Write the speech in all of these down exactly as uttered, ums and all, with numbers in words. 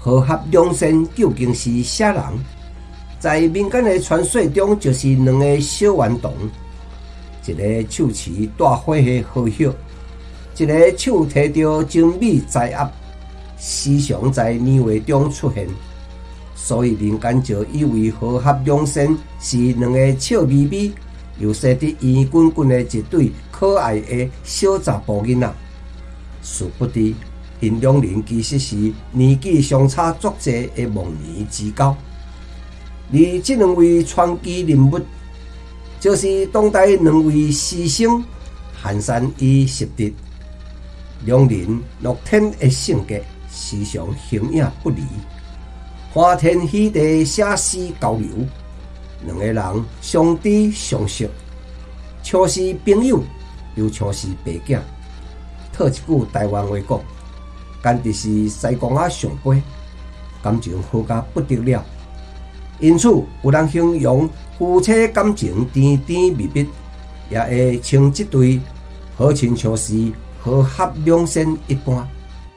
河合两仙究竟是啥人？在民间的传说中，就是两个小顽童，一个手持大火的好友，一个手提着精美财盒，时常在年画中出现。所以民间就以为河合两仙是两个笑眯眯又生得圆滚滚的一对可爱的小查甫囡仔。殊不知，因两人其实是年纪相差足济的忘年之交。而这两位传奇人物，就是当代两位师兄寒山与拾得。两人乐天的性格时常形影不离，欢天喜地写诗交流，两个人相知相惜，像是朋友又像是爸囝。套一句台湾话讲，简直是西公仔上杯，感情好甲不得了。因此，有人形容夫妻感情甜甜蜜蜜，也会称这对好亲像是河合两仙一般。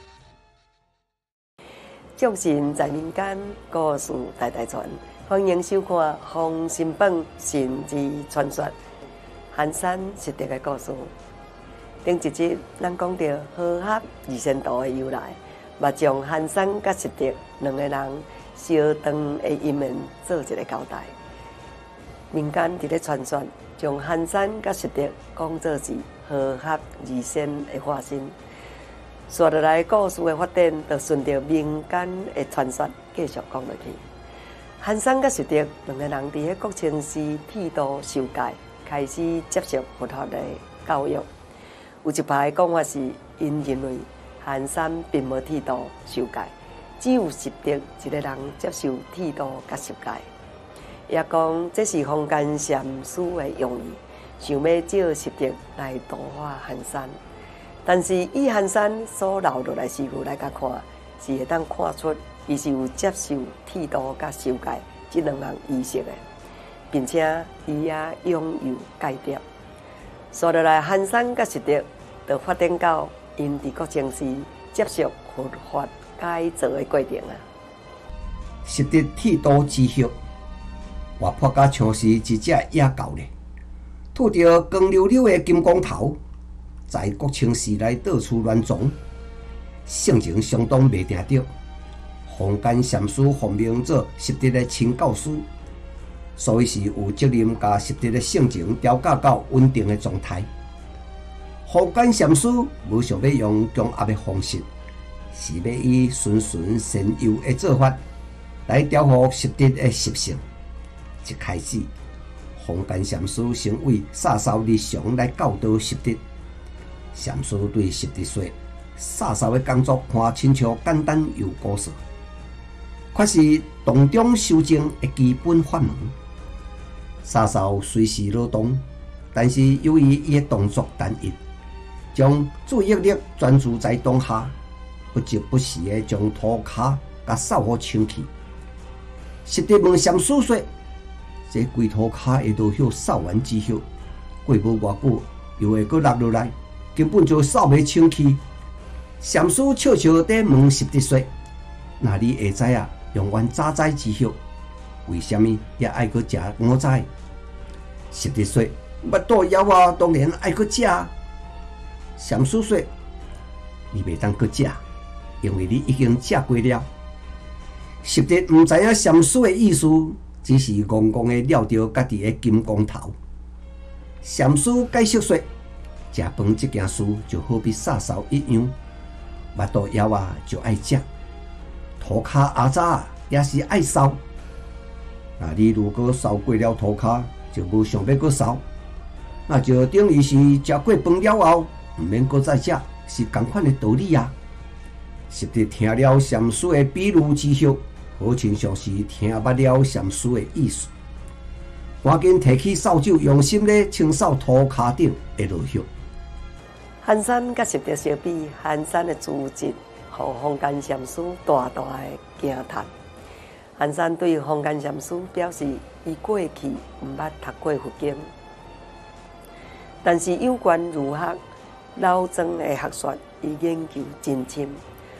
众神在民间，故事代代传。欢迎收看《封神榜神之传说》寒山拾得的故事。顶一集咱讲到河合二仙图的由来，嘛将寒山甲拾得两个人相长的姻缘做一个交代。民间伫咧传说，将寒山甲拾得讲做是河合二仙的化身。接落来故事的发展，就顺着民间的传说继续讲落去。寒山甲拾得两个人伫咧国清寺剃度受戒，开始接受佛学的教育。有一派讲法是，因认为寒山并无剃度受戒，只有拾得一个人接受剃度甲受戒。也讲这是坊间禅师的用意，想要借拾得来度化寒山。但是以寒山所留落来事故来甲看，是会当看出伊是有接受剃度甲受戒这两项仪式的，并且伊也拥有戒牒。接落来寒山甲拾得就发展到因伫国清寺接受佛法改造的过程啊。 拾得剃度之后，活泼甲像是一只野狗咧，拄着光溜溜的金光头。在国清寺内到处乱撞，性情相当袂定得。坊间禅师奉命做拾得的亲教师，所以是有责任把拾得的性情调教到稳定的状态。坊间禅师无想要用强压的方式，是要以循循善诱的做法来调伏拾得的习性。一开始，坊间禅师先为洒扫日常来教导拾得。禅师对拾得说：“洒扫的工作看亲像简单又古涩，却是洞中修正的基本法门。洒扫虽是劳动，但是由于伊的动作单一，将注意力专注在当下，不疾不徐的将涂骹甲扫好清气。”拾得问禅师说：“这规涂骹会落叶扫完之后，过无偌久又会搁落落来？”根本就扫袂清气。禅师笑笑地问拾得说：“那你会知影用完早斋之后，为什么也爱搁食午斋？”拾得说：“腹肚枵啊，当然爱搁食。”禅师说：“你袂当搁食，因为你已经食过了。”拾得毋知影禅师的意思，只是戆戆的撩着家己的金光头。禅师解释说：“食饭这件事就好比洒扫一样，腹肚枵啊就爱食，涂骹阿早也是爱扫。那你如果扫过了涂骹，就无想要搁扫，那就等于是食过饭了后，毋免搁再食，是同款的道理啊。”拾得听了禅师的比喻之后，好亲像是听捌了禅师的意思，赶紧提起扫帚，用心地清扫涂骹顶的落叶。 寒山甲拾得相比，寒山的资质，互坊间禅师大大的惊叹。寒山对坊间禅师表示，伊过去毋捌读过佛经，但是有关儒学老庄的学说，伊研究真深。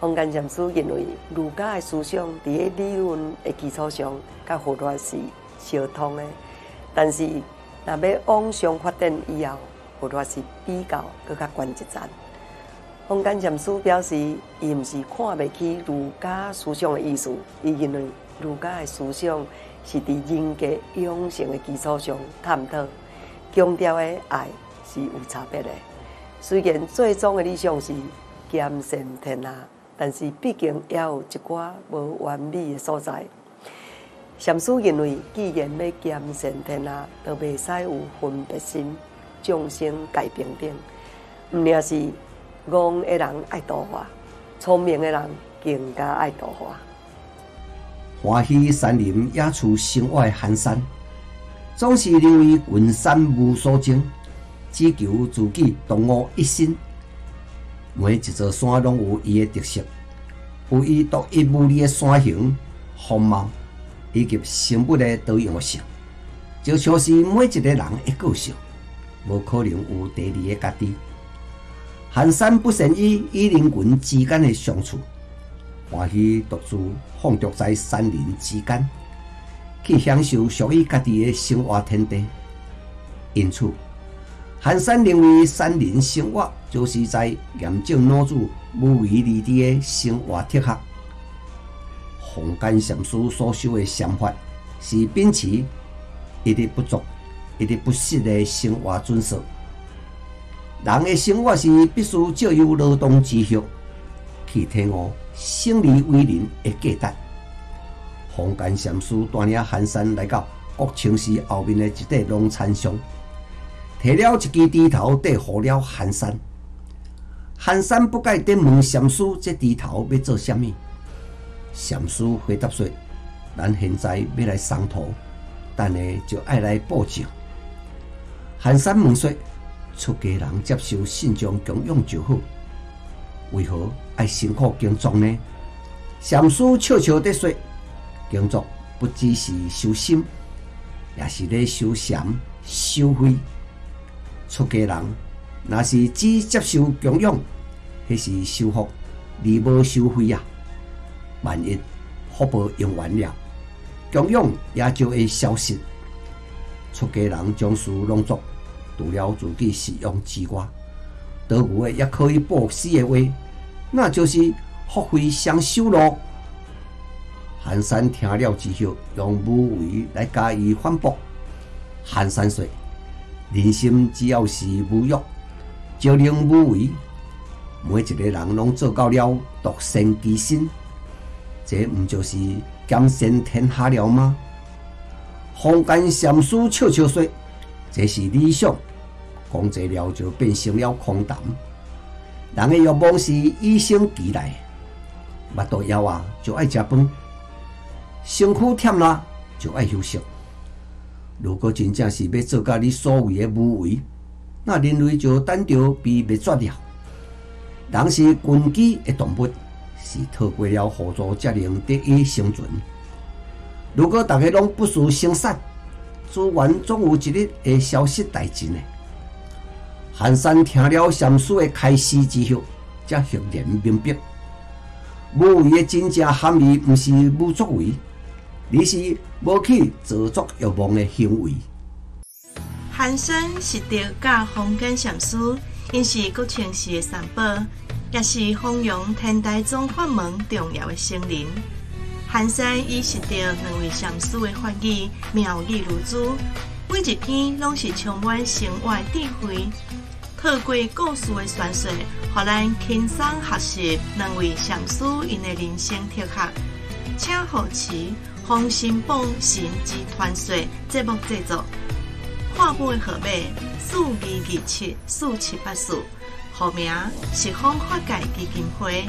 方间禅师认为，儒家的思想伫个理论的基础上，甲佛法是相通的。但是，若要往上发展以后，佛法是比较搁较悬一层。方间禅师表示，伊毋是看袂起儒家思想的意思，伊认为儒家的思想是伫人格养成的基础上探讨，强调的爱是有差别的。虽然最终的理想是兼善天下，但是毕竟也有一寡无完美的所在。禅师认为，既然要兼善天下，就袂使有分别心，众生皆平等。毋仅是戆的人爱度化，聪明的人更加爱度化。 欢喜山林野处生活的寒山，总是认为群山无所争，只求自己独我一心。每一座山拢有伊的特色，有伊独一无二的山形、风貌以及生物的多样性，就像是每一个人的个性，无可能有第二个家己。寒山不善于与人群之间的相处，欢喜独自放逐在山林之间，去享受属于家己的生活天地。因此，寒山认为山林生活就是在验证老子无为而治的生活哲学。方间禅师所修的禅法是秉持一日不作、一日不食的生活准则。人的生活是必须借由劳动之后，去体悟生而为人的价值。方间禅师带领寒山来到国清寺后面的一块龙山上，摕了一支枝头递予了寒山。寒山不解地问禅师：这枝头要做什么？禅师回答说：咱现在要来送土，等下就爱来布种。寒山问说：出家人接受信众供养就好，为何爱辛苦耕种呢？禅师笑笑地说：耕作不只是修心，也是咧修禅、修慧。出家人若是只接受供养，迄是修福，而无修慧啊。万一福报用完了，供养也就会消失。出家人将事拢做，除了自己使用之外，多余的也可以布施的话，那就是福慧双修咯。寒山听了之后，用无为来加以反驳。寒山说：人心只要是无欲，就能无为。每一个人拢做到了独善其身，这毋就是兼善天下了吗？方间禅师笑笑说：这是理想，讲这了就变成了空谈。人的欲望是与生俱来，腹肚枵啊就爱食饭，身躯忝啦就爱休息。如果真正是要做到你所谓的无为，那人类就等着被灭绝了。人是群居的动物，是透过了互助才能得以生存。如果大家拢不思生产，资源总有一日会消失殆尽的。寒山听了禅师的开示之后，才赫然明白，无为的真正含义毋是无作为，而是无去做作欲望的行为。 寒山是着教方间禅师，因是国清寺的三宝，也是弘扬天台宗法门重要的僧人。寒山以识着两位禅师的法语妙语如珠，每一篇拢是充满生活智慧。透过故事的传说，互咱轻松学习两位禅师因的人生哲学。请护持方心榜神之传说节目制作，看本号码四二二七四七八四，号名是方法界基金会。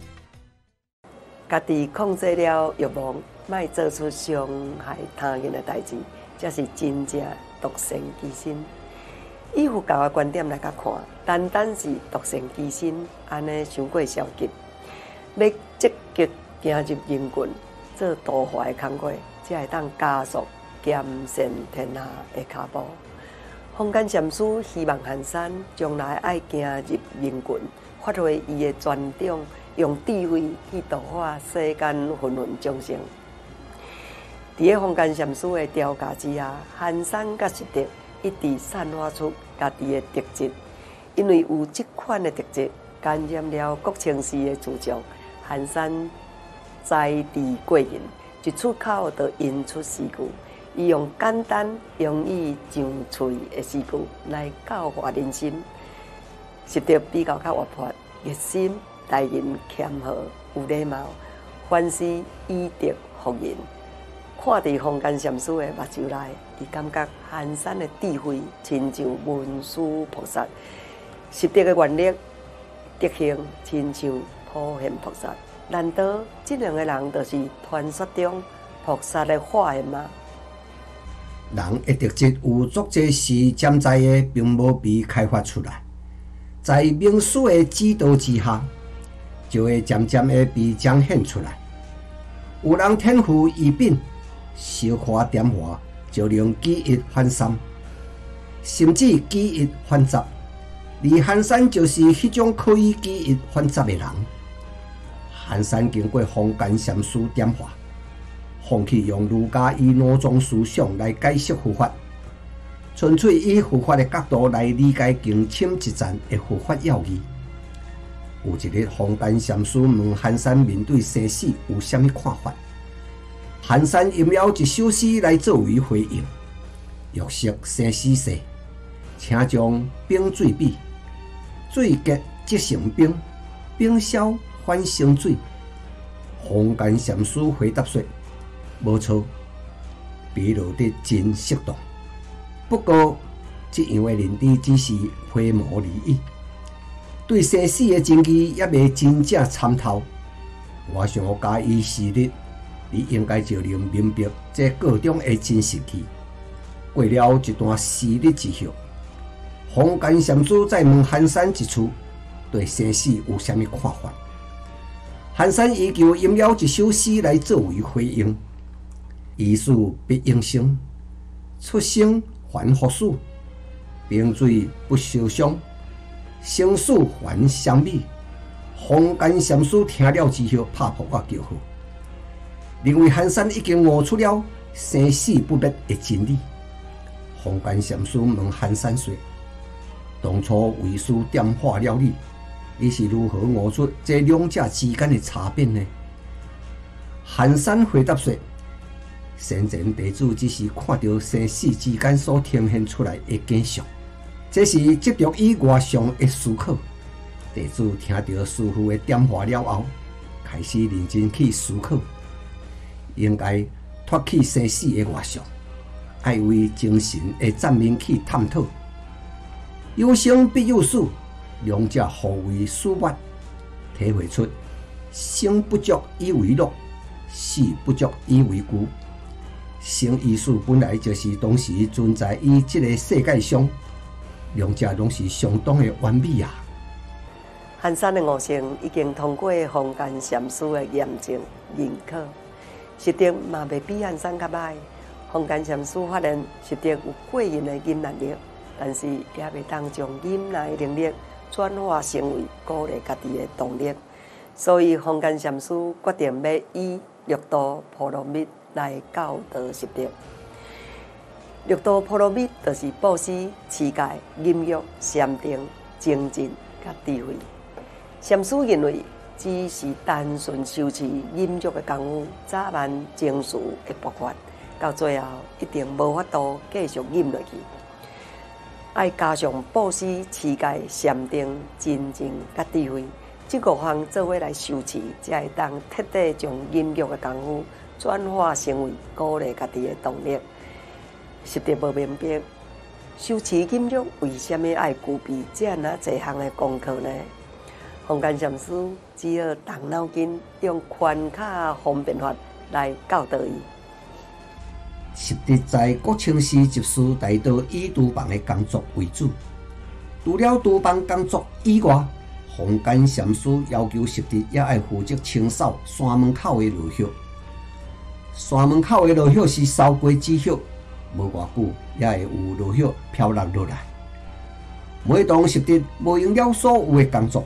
家己控制了欲望，莫做出伤害他人的代志，才是真正独善其身。以佛教的观点来甲看，单单是独善其身，安尼伤过消极。要积极行入人群，做度化的工作，才会当加速兼善天下的脚步。方间禅师希望寒山将来爱行入人群，发挥伊的专长， 用智慧去度化世间芸芸众生。伫个空间禅师的调教之下，寒山甲实德一直散发出家己的特质。因为有这款的特质，感染了国清寺的主将寒山在地过人，一出口就引出诗句。伊用简单容易上嘴的诗句来教化人心。实德比较较活泼、热心、待人谦和、有礼貌，凡事以德服人。看伫空间禅师的目睭内，伊感觉寒山的智慧亲像文殊菩萨，实德的愿力德行亲像普贤菩萨。难道这两个人就是传说中菩萨的化现吗？ 人的特质有足侪是潜在的，并无被开发出来，在名师的指导之下，就会渐渐的被彰显出来。有人天赋异禀，小可点化，就能举一反三，甚至举一反十。而寒山就是迄种可以举一反十的人。寒山经过空间禅师点化，放弃用儒家与脑中思想来解释佛法，纯粹以佛法的角度来理解经深一层的佛法要义。有一日，空间禅师问寒山面对生死有啥物看法？寒山吟了一首诗来作为回应：欲识生死世，请将冰水比，水结即成冰，冰消反成水。空间禅师回答说：无错，比落得真适当。不过，这样的认知只是飞毛而已，对生死的真义也未真正参透。我想假以时日，你应该就能明白这各种的真实义。过了一段时日之后，空间禅师再问寒山一处对生死有啥物看法。寒山依旧吟了一首诗来作为回应：意思必应生，出生还复死，冰水不受伤，生死还相美。空间禅师听了之后，拍扑我叫好，认为寒山已经悟出了生死不灭的真理。空间禅师问寒山说：当初为师点化了你，你是如何悟出这两者之间的差别呢？寒山回答说：先前弟子只是看到生死之间所呈现出来的景象，这是执着以外上的思考。弟子听到师父的点化了后，开始认真去思考，应该脱去生死的外相，爱为精神的层面去探讨。有生必有死，两者互为输末，体会出生不足以为乐，死不足以为惧。生与死本来就是同时存在于这个世界上，两者拢是相当的完美啊！ 寒山的悟性已经通过空间禅师的验证认可，实德嘛未比寒山较歹。空间禅师发现实德有过人的忍耐力，但是也未当将忍耐能力转化成为鼓励家己的动力，所以空间禅师决定要以六度波罗蜜来教导实德。六度波罗蜜就是布施、持戒、忍辱、禅定、精进甲智慧。禅师认为，只是单纯修持忍辱的功夫，早晚情绪会爆发，到最后一定无法度继续忍落去。爱加上布施、持戒、禅定、精进甲智慧，这五项做伙来修持，才会当彻底将忍辱的功夫转化成为鼓励家己的动力。实在无明白，修持忍辱为什么爱具备这样啊侪项的功课呢？空间禅师只好动脑筋，用宽卡方便法来教导伊。 实德在国清寺执事大道以厨房的工作为主，除了厨房工作以外，空间禅师要求实德也要负责清扫山门口的落叶。山门口的落叶是扫过之后，无偌久也会有落叶飘落落来。每当实德无用了所有的工作，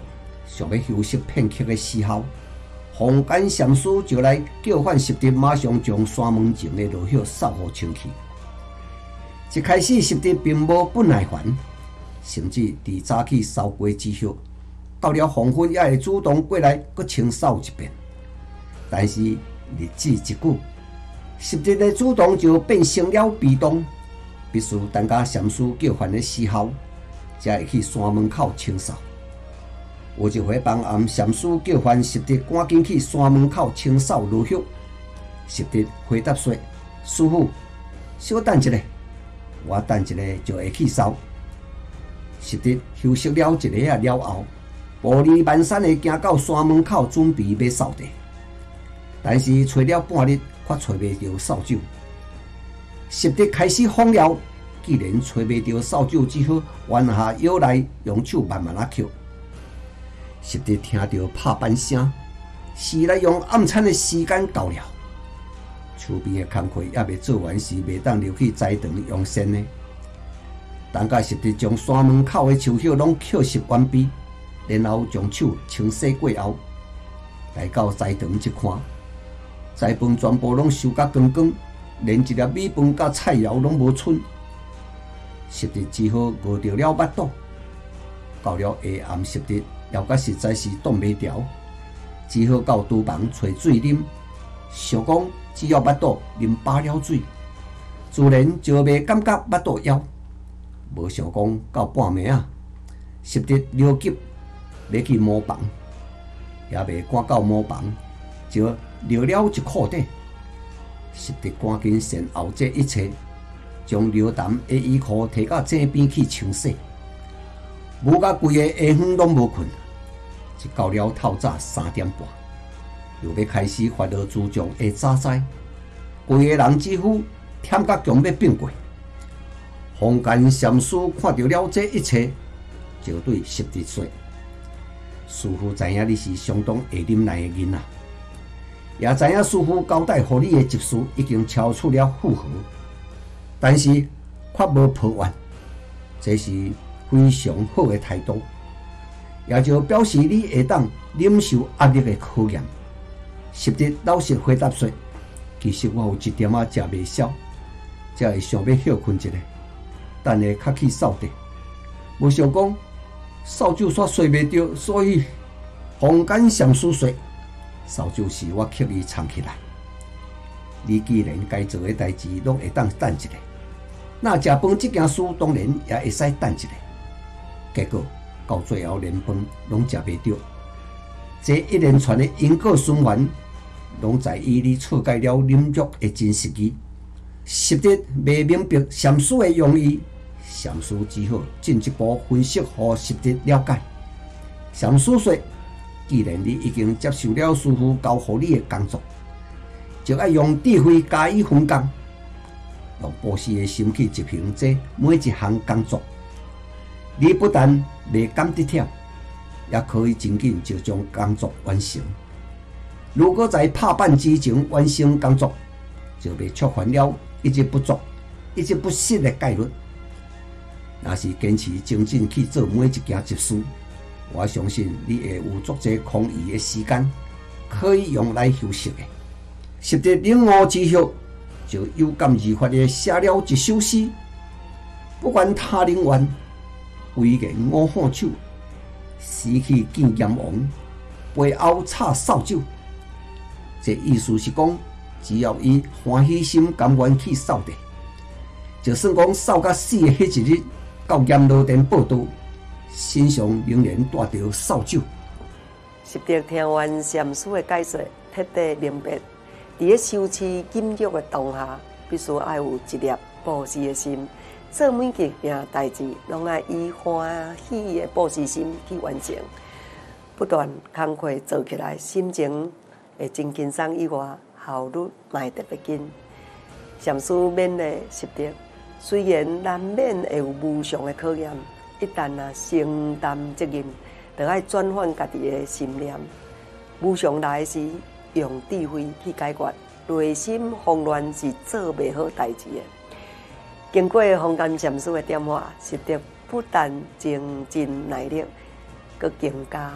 想要休息片刻的时候，风干禅师就来叫唤拾得，马上将山门前的落叶扫互清去。一开始拾得并无不耐烦，甚至伫早起扫过之后，到了黄昏也会主动过来搁清扫一遍。但是日子一久，拾得的主动就变成了被动，必须等到禅师叫唤的时候，才会去山门口清扫。有一回傍暗，禅师叫唤拾得赶紧去山门口清扫落叶。拾得回答说：“师傅，稍等一下，我等一下就会去扫。”拾得休息了一下了后，步履蹒跚的行到山门口，准备要扫地。但是找了半日，却找袂到扫帚。拾得开始慌了，既然找袂到扫帚，只好弯下腰来，用手慢慢啊捡。拾得听到拍板声，是来用暗餐的时间到了。厝边的工课还未做完时，袂当留去斋堂用膳呢。等到拾得将山门口的树叶拢捡拾完毕，然后将手清洗过后，来到斋堂一看，斋饭全部拢收甲光光，连一粒米饭甲菜肴拢无剩。拾得只好饿着了腹肚。到了下暗，拾得了甲实在是挡袂牢，只好到厨房找水啉。想讲只要腹肚啉饱了水，自然就袂感觉腹肚枵。无想讲到半暝啊，拾得着急要去茅房，也未赶到茅房，就落了一裤底。拾得赶紧善后这一切，将流澹的衣裤摕到井边去清洗。无甲规个下昏拢无困，一到了透早三点半，又要开始发热自强的早斋，规个人几乎忝甲强要变过。风干禅师看到了这一切，就对拾得说：“师傅知影你是相当会忍耐的人啊，也知影师傅交代予你的执事已经敲出了符合，但是却无破完，这是非常好的态度，也就表示你会当忍受压力的考验。”拾得老实回答说：“其实我有一点仔食袂消，才会想要休困一下，等下较去扫地。无想讲扫帚煞找袂着，所以风干禅师说：扫帚是我刻意藏起来。你既然该做的代志拢会当等一下，那食饭这件事当然也会使等一下。结果到最后连饭拢食袂着，这一连串的因果循环，拢在于你错解了忍辱的真实义。拾得未明白禅师的用意，禅师只好进一步分析，予拾得了解。禅师说：既然你已经接受了师父交予你的工作，就要用智慧加以分工，用布施的心去执行这每一项工作。你不但袂感得忝，也可以真紧就将工作完成。如果在拍板之前完成工作，就袂触犯了一直不做、一直不失的戒律。若是坚持精进去做每一件执事，我相信你会有足侪空余的时间，可以用来休息的。拾得领悟之后，就有感而发的写了一首诗：不管他人怨，唯言我看手。死去见阎王，背后插扫帚。这意思是讲，只要伊欢喜心甘愿去扫地，就算讲扫到死的迄一日，到阎罗殿报道，身上仍然带着扫帚。 拾得听完禅师的解说，彻底明白，伫咧修持禁欲的当下，必须要有一粒布施的心，做每一件代志，拢爱以欢喜的布施心去完成。不断工课做起来，心情会真轻松以外，效率嘛会特别紧。禅师勉励拾得，虽然难免会有无常的考验，一旦啊承担责任，就要转换家己的心念。无常来时，用智慧去解决。内心慌乱是做袂好代志的。经过风干禅师的点化，拾得不但精进耐力，佮更加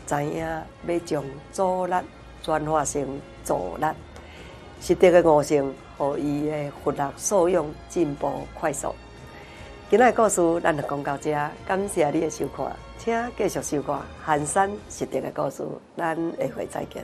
知影要将阻力转化成助力，实际的悟性，互伊的活力素养进步快速。今仔故事咱就讲到这，感谢你的收看，请继续收看《寒山实地的故事》，咱下回再见。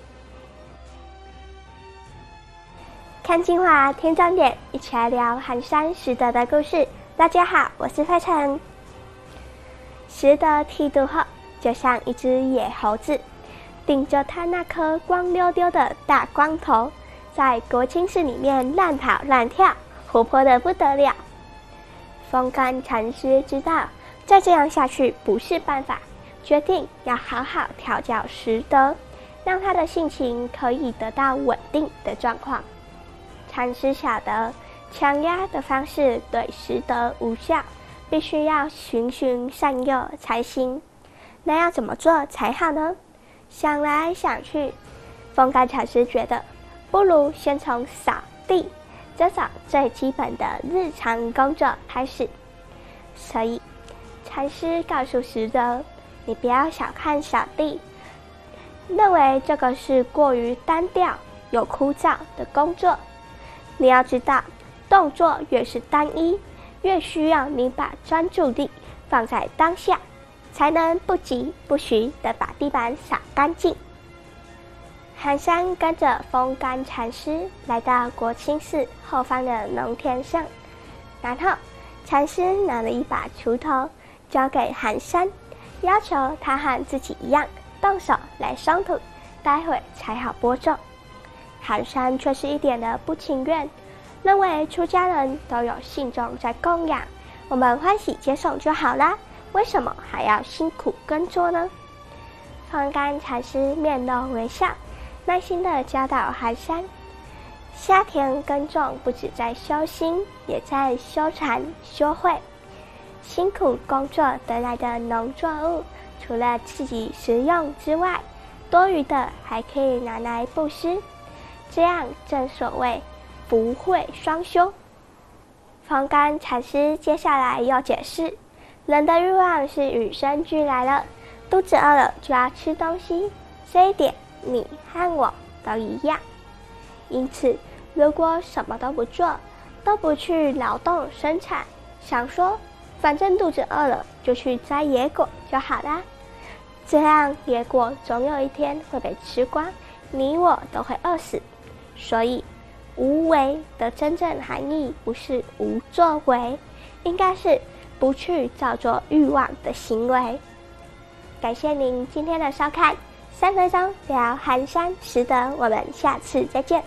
看精华，听重点，一起来聊寒山拾得的故事。大家好，我是费晨。拾得剃度后，就像一只野猴子，顶着他那颗光溜溜的大光头，在国清寺里面乱跑乱跳，活泼的不得了。风干禅师知道再这样下去不是办法，决定要好好调教拾得，让他的性情可以得到稳定的状况。禅师晓得强压的方式对拾得无效，必须要循循善诱才行。那要怎么做才好呢？想来想去，风干禅师觉得不如先从扫地这种最基本的日常工作开始。所以禅师告诉拾得，你不要小看扫地，认为这个是过于单调又枯燥的工作。你要知道，动作越是单一，越需要你把专注力放在当下，才能不急不徐地把地板扫干净。寒山跟着风干禅师来到国清寺后方的农田上，然后禅师拿了一把锄头交给寒山，要求他和自己一样动手来松土，待会才好播种。寒山却是一点的不情愿，认为出家人都有信众在供养，我们欢喜接受就好啦，为什么还要辛苦耕作呢？风干禅师面露微笑，耐心地教导寒山，夏田耕种不只在修心，也在修禅修慧。辛苦工作得来的农作物，除了自己食用之外，多余的还可以拿来布施，这样正所谓福慧双修。风干禅师接下来又解释，人的欲望是与生俱来的，肚子饿了就要吃东西，这一点你和我都一样。因此如果什么都不做，都不去劳动生产，想说反正肚子饿了就去摘野果就好啦，这样野果总有一天会被吃光，你我都会饿死。所以无为的真正含义不是无作为，应该是不去造作欲望的行为。感谢您今天的收看，三分钟聊寒山拾得，我们下次再见。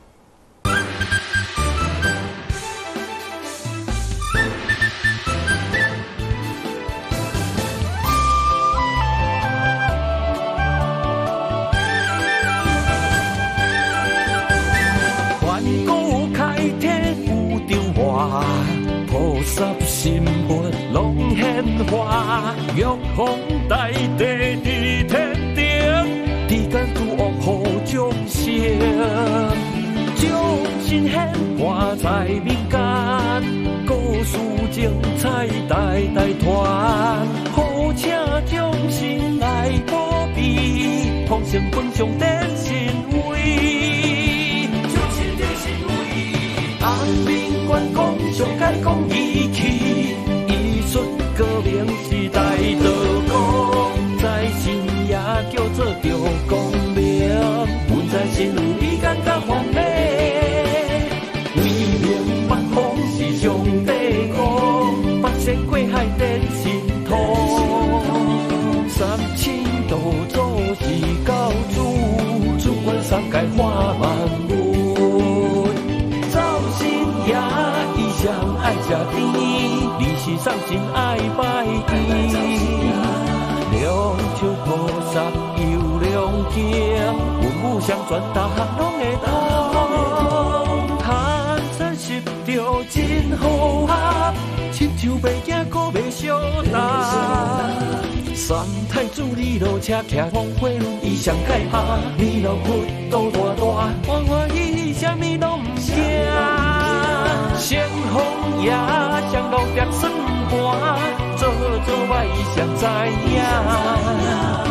菩萨心佛拢显化，玉皇大帝伫天顶，之间诸恶好众生，众生显化在民间，故事精彩代代传，好请众生来保庇，同成分上点神威，众生点神威，安民观讲上解讲义气，艺术革命时代道光，在心也叫做着光明，本在心意感觉完美，为明北方是上帝讲，北仙过海点神通，三千道祖是教主，主管三界化万物，造新也异常爱吃甜，你是上神爱拜见，两手菩萨有良经，文武相传大汉拢会通，寒山拾着真好合，亲像白囝搁袂相搭。三太子二路车骑黄花轮，伊上界拍，二路佛都大大，欢欢喜喜，啥物拢毋惊。先锋也上路着算盘，做做歹上知影。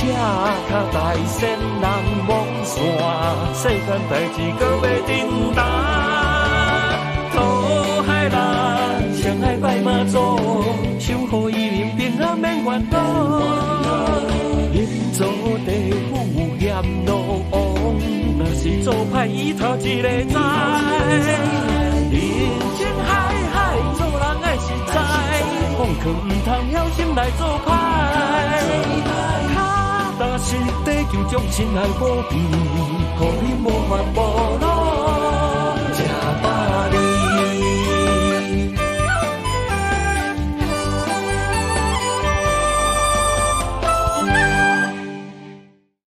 较大善人望线，世间代志搁要振担。讨海人相爱拜妈祖，守护伊人平安免烦恼。人做地府嫌路王，若是做歹伊头一个知。人生海海，做人爱实在，放弃唔通晓心来做歹。脚踏实地就将心爱保庇，互你无烦无恼。